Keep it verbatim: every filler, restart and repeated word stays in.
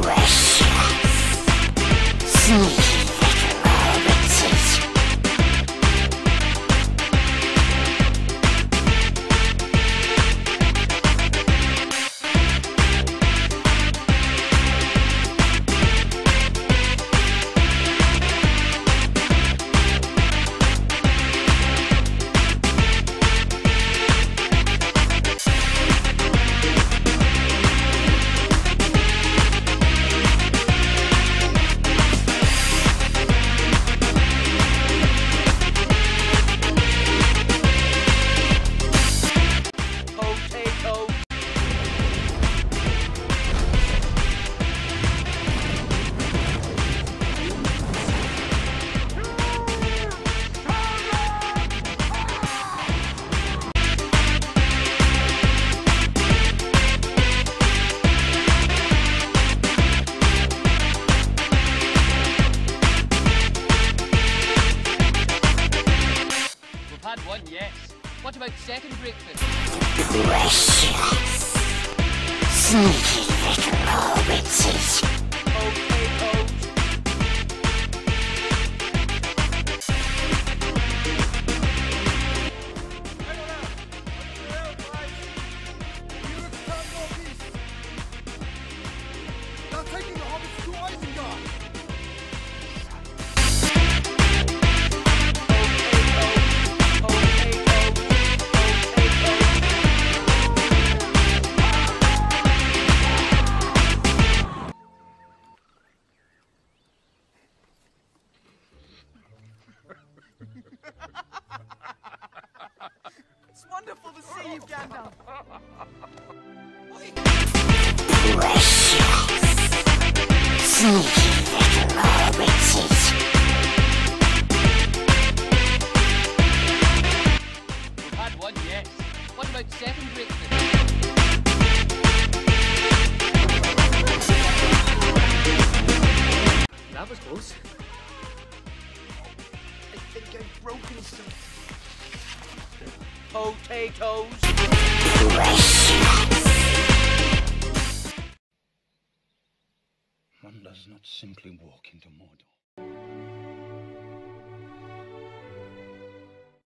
What about second breakfast? Precious. Sneaky little Hobbitses. Okay, Toes. They're taking the Hobbits to Isengard! It's wonderful to see you, Gandalf. Precious. Sneaky little Hobbitses. We've had one, yes. What about second breakfast? That was close. I think I've broken something. Potatoes. Precious. One does not simply walk into Mordor.